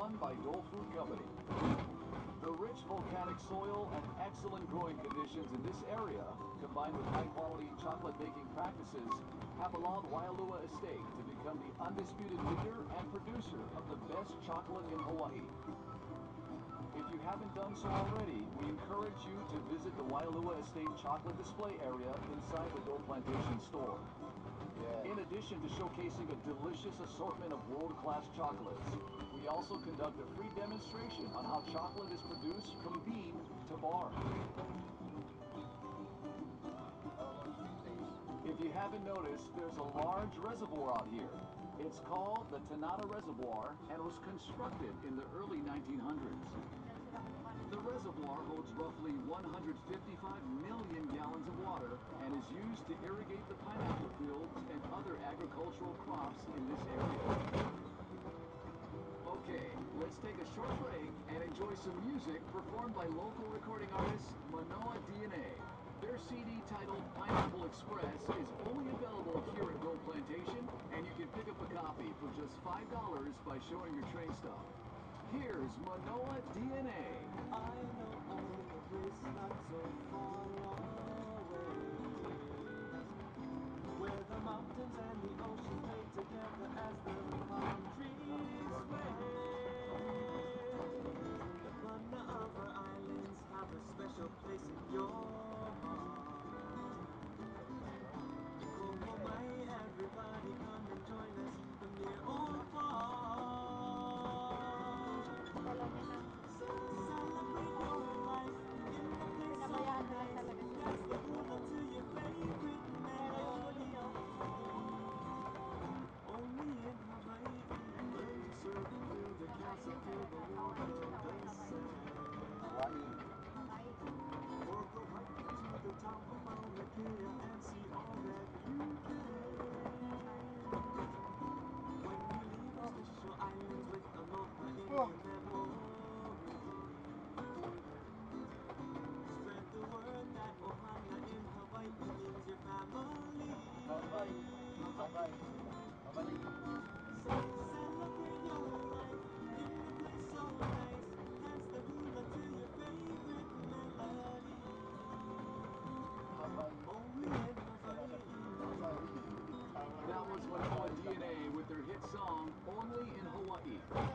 run by Dole Fruit Company. The rich volcanic soil and excellent growing conditions in this area, combined with high-quality chocolate making practices, have allowed Waialua Estate to become the undisputed leader and producer of the best chocolate in Hawaii. If you haven't done so already, we encourage you to visit the Waialua Estate chocolate display area inside the Dole Plantation store. In addition to showcasing a delicious assortment of world-class chocolates, we also conduct a free demonstration on how chocolate is produced from bean to bar. If you haven't noticed, there's a large reservoir out here. It's called the Tanata Reservoir and was constructed in the early 1900s. The reservoir holds roughly 155 million gallons of water and is used to irrigate the pineapple fields and other agricultural crops in this area. Okay, let's take a short break and enjoy some music performed by local recording artist Manoa DNA. Their CD titled Pineapple Express is only available here at Dole Plantation, and you can pick up a copy for just $5 by showing your train stop. Here's Manoa DNA. I know only a place not so far away, where the mountains and the ocean play together as the palm trees sway. The Mana of our islands have a special place in your heart. Koho mai, everybody come and join us from near or far. Celebrate your life in the place so nice. Dance the hula to your favorite melody. Only in Hawaii, learn to surf, build a castle, feel the warmth of the sun. Or go hiking to the top of Mauna Kea and see all that you can. When you leave our special islands with aloha in your memory, spread the word that ohana in Hawaii means your family. Celebrate your life in a place so nice. Dance the hula to your favorite melody. Only in Hawaii. That was Manoa DNA with their hit song, Only in Hawaii.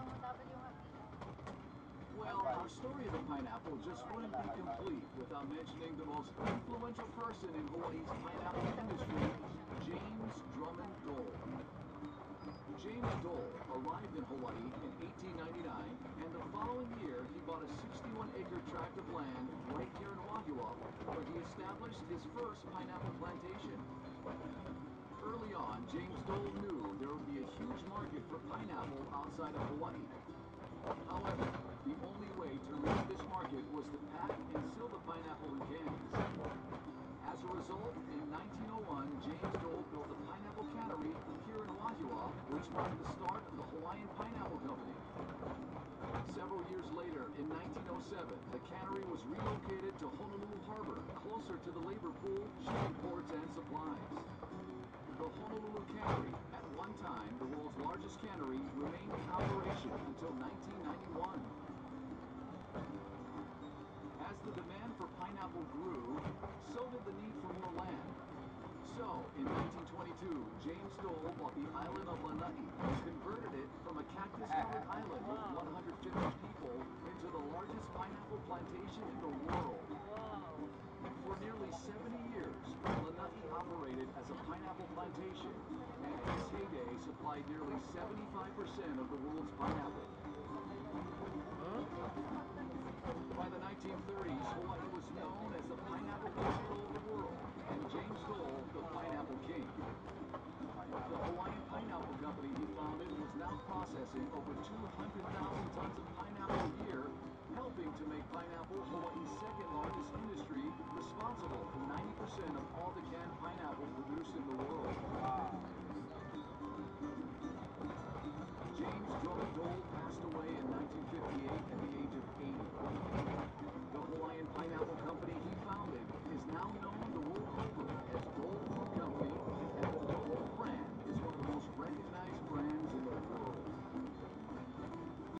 Well, our story of the pineapple just wouldn't be complete without mentioning the most influential person in Hawaii's pineapple industry, James Drummond Dole. James Dole arrived in Hawaii in 1899, and the following year he bought a 61-acre tract of land right here in Wahua, where he established his first pineapple plantation. Early on, James Dole knew there would be a huge market for pineapple outside of Hawaii. However, the only way to reach this market was to pack and seal the pineapple in cans. As a result, in 1901, James Dole built a pineapple cannery here in Wahua, which marked the start of the Hawaiian Pineapple Company. Several years later, in 1907, the cannery was relocated to Honolulu Harbor, closer to the labor pool, shipping ports, and supplies. The Honolulu Cannery, at one time the world's largest cannery, remained in operation until 1991. As the demand for pineapple grew, so did the need for more land. So, in 1922, James Dole bought the island of Lanai and converted it from a cactus-covered island with 150 people into the largest pineapple plantation in the world. For nearly 70 years, Lanai operated as a pineapple plantation, and in its heyday supplied nearly 75% of the world's pineapple. By the 1930s, Hawaii was known as the pineapple capital of the world, and James Dole, the pineapple king. The Hawaiian Pineapple Company he founded was now processing over 200,000 tons of pineapple a year, helping to make pineapple Hawaii's second largest industry, responsible for 90% of all the canned pineapple produced in the world. James Drummond Dole